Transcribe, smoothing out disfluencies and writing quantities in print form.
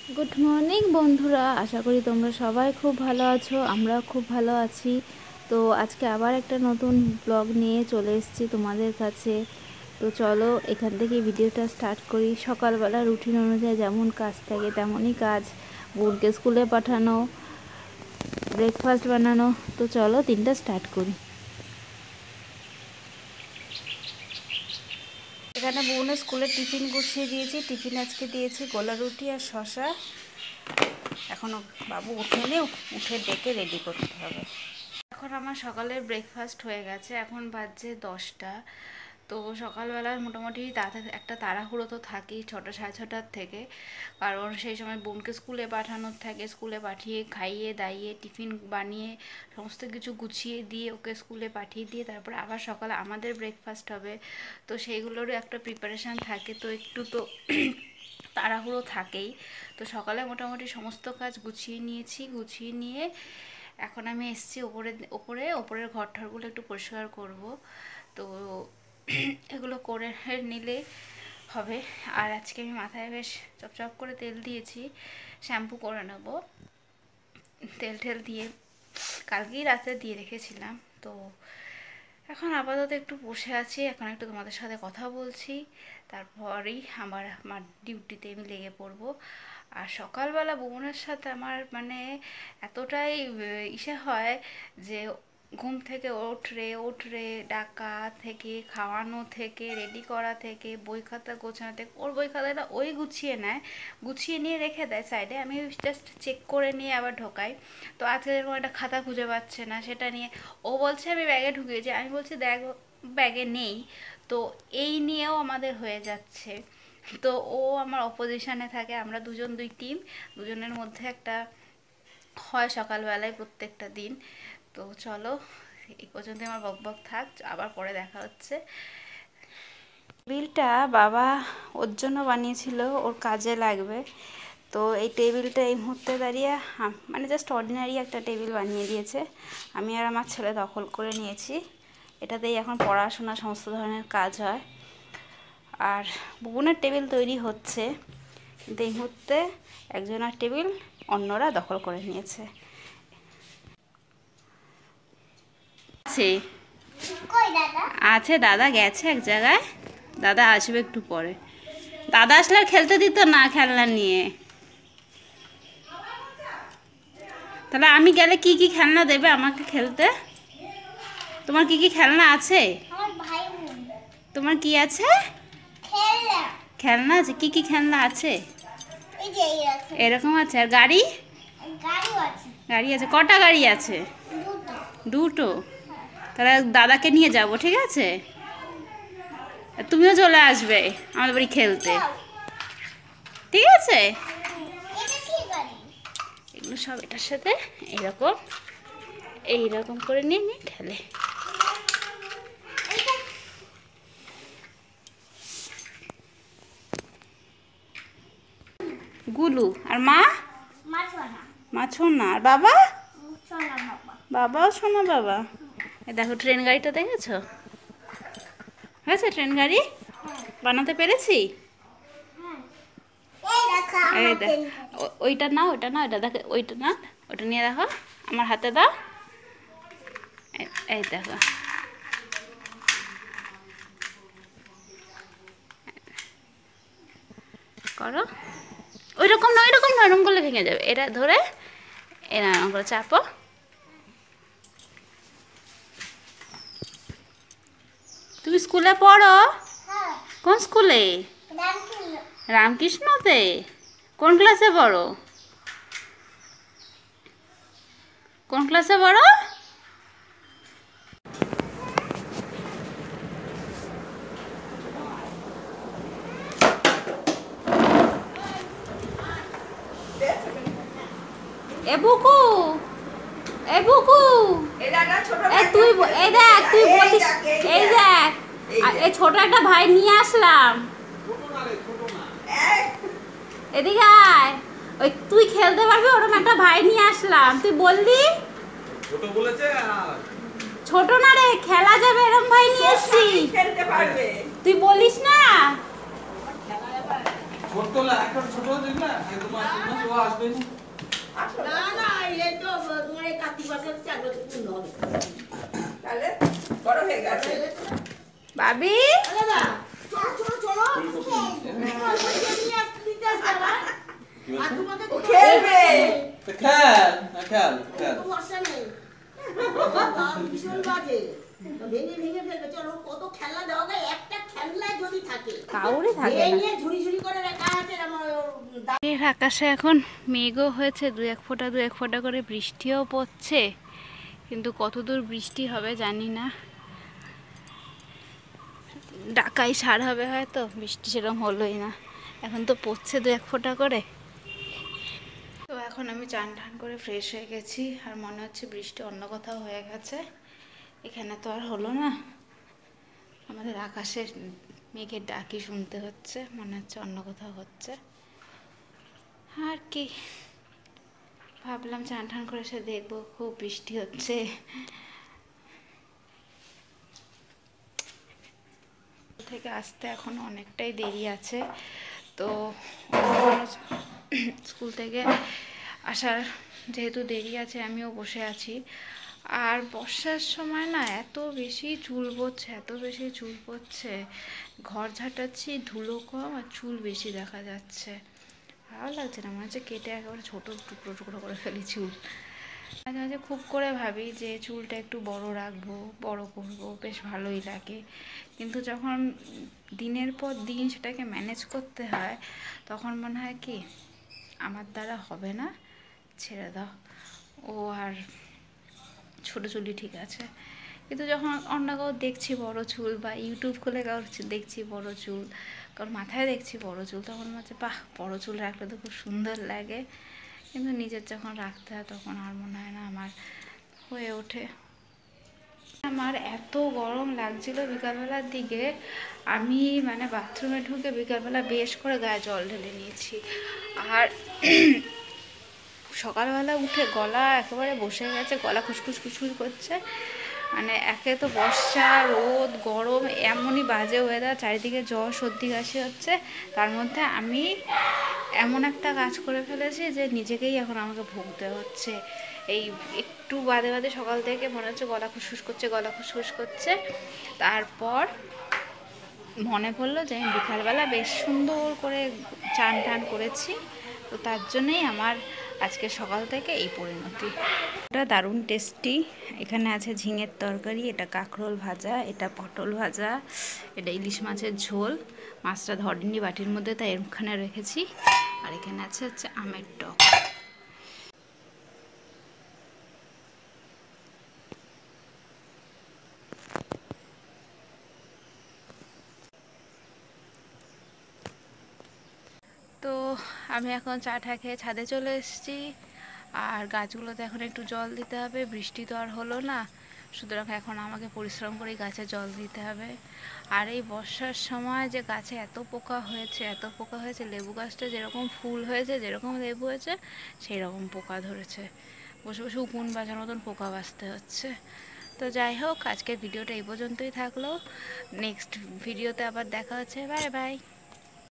Good morning বন্ধুরা, আশা করি তোমরা সবাই খুব ভালো আছো। আমরা খুব ভালো আছি। তো আজকে আবার একটা নতুন ব্লগ নিয়ে চলে এসেছি তোমাদের কাছে। তো চলো এখান থেকে ভিডিওটা স্টার্ট করি। সকালবেলা রুটিন অনুযায়ী যেমন কাজ থাকে তেমনই কাজ, বোনকে স্কুলে পাঠানো, ব্রেকফাস্ট বানানো। তো চলো দিনটা স্টার্ট করি। এখানে বোনের স্কুলে টিফিন গুছিয়ে দিয়েছি। টিফিন আজকে দিয়েছি গোলা রুটি আর শশা। এখনও বাবু উঠেনি, উঠে ডেকে রেডি করতে হবে। এখন আমার সকালের ব্রেকফাস্ট হয়ে গেছে, এখন বাজছে 10টা। তো সকালবেলায় মোটামুটি একটা তাড়াহুড়ো তো থাকেই 6টা সাড়ে 6টার থেকে, কারণ সেই সময় বোনকে স্কুলে পাঠানোর থাকে। স্কুলে পাঠিয়ে খাইয়ে দাইয়ে টিফিন বানিয়ে সমস্ত কিছু গুছিয়ে দিয়ে ওকে স্কুলে পাঠিয়ে দিয়ে তারপরে আবার সকালে আমাদের ব্রেকফাস্ট হবে। তো সেইগুলোরও একটা প্রিপারেশান থাকে, তো একটু তো তাড়াহুড়ো থাকেই। তো সকালে মোটামুটি সমস্ত কাজ গুছিয়ে নিয়েছি। গুছিয়ে নিয়ে এখন আমি এসেছি ওপরের ঘর ঠরগুলো একটু পরিষ্কার করব। তো এগুলো করে নিলে হবে। আর আজকে আমি মাথায় বেশ চপচপ করে তেল দিয়েছি, শ্যাম্পু করে নেব। তেল ঠেল দিয়ে কালকেই রাতে দিয়ে রেখেছিলাম। তো এখন আপাতত একটু বসে আছি, এখন একটু তোমাদের সাথে কথা বলছি, তারপরেই আমার ডিউটিতে আমি লেগে পড়বো। আর সকালবেলা বোনের সাথে আমার মানে এতটাই ইসে হয় যে ঘুম থেকে ওঠ রে ডাকা থেকে, খাওয়ানো থেকে, রেডি করা থেকে, বই খাতা গোছানো থেকে। ওর বই খাতাটা ওই গুছিয়ে নেয়, গুছিয়ে নিয়ে রেখে দেয় সাইডে, আমি জাস্ট চেক করে নিয়ে আবার ঢোকাই। তো আজকে যেরকম একটা খাতা খুঁজে পাচ্ছে না, সেটা নিয়ে ও বলছে আমি ব্যাগে ঢুকিয়েছি, আমি বলছি দেখ ব্যাগে নেই। তো এই নিয়েও আমাদের হয়ে যাচ্ছে। তো ও আমার অপোজিশনে থাকে, আমরা দুজন দুই টিম, দুজনের মধ্যে একটা হয় সকালবেলায় প্রত্যেকটা দিন। তো চলো এই পর্যন্ত আমার বকবক থাক, আবার পরে দেখা হচ্ছে। টেবিলটা বাবা ওর জন্য বানিয়েছিল, ওর কাজে লাগবে। তো এই টেবিলটা এই মুহূর্তে দাঁড়িয়ে মানে জাস্ট অর্ডিনারি একটা টেবিল বানিয়ে দিয়েছে, আমি আর আমার ছেলে দখল করে নিয়েছি। এটাতেই এখন পড়াশোনা সমস্ত ধরনের কাজ হয়। আর বোনের টেবিল তৈরি হচ্ছে, কিন্তু এই মুহূর্তে একজনের টেবিল অন্যরা দখল করে নিয়েছে। আছে দাদা গেছে এক জায়গায়, দাদা আসবে একটু পরে। দাদা আসলে আর খেলতে দিত না খেলনা নিয়ে। তাহলে আমি গেলে কি কি খেলনা দেবে আমাকে খেলতে? তোমার কি কি খেলনা আছে? তোমার কি আছে? খেলনা আছে? কি কি খেলনা আছে? এরকম আছে। আর গাড়ি? গাড়ি আছে। কটা গাড়ি আছে? দুটো। তাহলে দাদাকে নিয়ে যাব, ঠিক আছে? তুমিও চলে আসবে আমাদের বাড়ি খেলতে, ঠিক আছে? এগুলো সব এটার সাথে এইরকম করে নিয়ে নিয়ে খেলে। গুলু আর মা সোনা, আর বাবা বাবাও সোনা বাবা। এই দেখো ট্রেন গাড়িটা দেখেছো? হয়েছে ট্রেন গাড়ি বানাতে পেরেছি। এই দেখ, ওইটা না ওইটা না ওইটা দেখো, ওইটা না ওইটা নিয়ে দেখো, আমার হাতে দাও। এই দেখো, করো। ওইরকম না ওইরকম না, ওরকম করলে ভেঙে যাবে। এটা ধরে এরকম করে চাপো। তুমি স্কুলে পড়ো? কোন স্কুলে? রামকৃষ্ণতে। কোন ক্লাসে পড়ো? কোন ক্লাসে পড়ো? এ বুকু, এ বুকু, তুই এই দেখ, তুই বলিস, এই দেখ এই ছোট একটা ভাই নিয়ে আসলাম, এদিকে আয়। ওই তুই খেলতে পারবি, ওরকম একটা ভাই নিয়ে আসলাম। তুই বললি ছোট বলেছে, ছোট না রে, খেলা যাবে এরকম ভাই নিয়ে এসেছি। তুই বলিস না ছোট একটা ছোট দেখলা তোমার ও আসবে না না এই তো তোমার এই কার্তিক মাসে 4 বছর পূর্ণ হবে তাহলে বড় হয়ে গেছে বাবি দাদা চলো চলো চলো আর তোমাদের খেলবে খেল খেল খেল বর্ষা নেই ভীষণ বাজে ভেঙে ভেঙে ফেলবে চলো কত খেলনা দেওয়া যায় একটা খেলনা যদি থাকে কাউরে থাকে না নিয়ে ঝুড়ি ঝুড়ি করে রাখা আছে আমার এর আকাশে এখন মেঘও হয়েছে দু এক ফোঁটা করে বৃষ্টিও পড়ছে কিন্তু কতদূর বৃষ্টি হবে জানি না ডাকাই সার হবে হয়তো বৃষ্টি সেরকম হলোই না এখন তো পড়ছে দু এক ফোঁটা করে তো এখন আমি চান টান করে ফ্রেশ হয়ে গেছি আর মনে হচ্ছে বৃষ্টি অন্য কোথাও হয়ে গেছে এখানে তো আর হলো না আমাদের আকাশে মেঘের ডাকি শুনতে হচ্ছে মনে হচ্ছে অন্য কোথাও হচ্ছে আর কি ভাবলাম চান টান করে এসে দেখবো খুব বৃষ্টি হচ্ছে থেকে আসতে এখন অনেকটাই দেরি আছে তো স্কুল থেকে আসার যেহেতু দেরি আছে আমিও বসে আছি আর বর্ষার সময় না এত বেশি চুল পড়ছে ঘর ঝাঁটাচ্ছি ধুলো কম আর চুল বেশি দেখা যাচ্ছে ভালো লাগছে না মনে হচ্ছে কেটে একেবারে ছোটো টুকরো টুকরো করে ফেলি চুল মাঝে মাঝে খুব করে ভাবি যে চুলটা একটু বড় রাখবো বড় করব বেশ ভালোই লাগে কিন্তু যখন দিনের পর দিন সেটাকে ম্যানেজ করতে হয় তখন মনে হয় কি আমার দ্বারা হবে না ছেড়ে দাও ও আর ছোটো চুলই ঠিক আছে কিন্তু যখন অন্য কাউ দেখছি বড় চুল বা ইউটিউব খুলে কাউ দেখছি বড় চুল কারণ মাথায় দেখছি বড় চুল তখন মনে হচ্ছে বাহ বড় চুল রাখলে তো খুব সুন্দর লাগে কিন্তু নিজের যখন রাখতে হয় তখন আর মনে হয় না আমার হয়ে ওঠে আমার এত গরম লাগছিল বিকালবেলার দিকে আমি মানে বাথরুমে ঢুকে বিকালবেলা বেশ করে গায়ে জল ঢেলে নিয়েছি আর সকালবেলা উঠে গলা একেবারে বসে গেছে গলা খুসখুস করছে মানে একে তো বর্ষা রোদ গরম এমনই বাজে ওয়েদার চারিদিকে জ্বর সর্দি কাশি হচ্ছে তার মধ্যে আমি এমন একটা কাজ করে ফেলেছি যে নিজেকেই এখন আমাকে ভুগতে হচ্ছে এই একটু বাদে সকাল থেকে মনে হচ্ছে গলা খুসখুস করছে তারপর মনে পড়লো যে আমি বিকালবেলা বেশ সুন্দর করে চান টান করেছি তো তার জন্যই আমার আজকে সকাল থেকে এই পরিণতি এটা দারুণ টেস্টি এখানে আছে ঝিঙের তরকারি এটা কাঁকরোল ভাজা এটা পটল ভাজা এটা ইলিশ মাছের ঝোল মাছটা ধরেনি বাটির মধ্যে তাই এখানে রেখেছি আর এখানে আছে হচ্ছে আমের টক তো আমি এখন চা টা খেয়ে ছাদে চলে এসেছি আর গাছগুলোতে এখন একটু জল দিতে হবে বৃষ্টি তো আর হলো না সুতরাং এখন আমাকে পরিশ্রম করেই গাছে জল দিতে হবে আর এই বর্ষার সময় যে গাছে এত পোকা হয়েছে লেবু গাছটা যেরকম ফুল হয়েছে যেরকম লেবু হয়েছে সেই রকম পোকা ধরেছে বসে বসে উকুন বাজার মতন পোকা বাঁচতে হচ্ছে তো যাই হোক আজকের ভিডিওটা এই পর্যন্তই থাকলো নেক্সট ভিডিওতে আবার দেখা হচ্ছে বাই বাই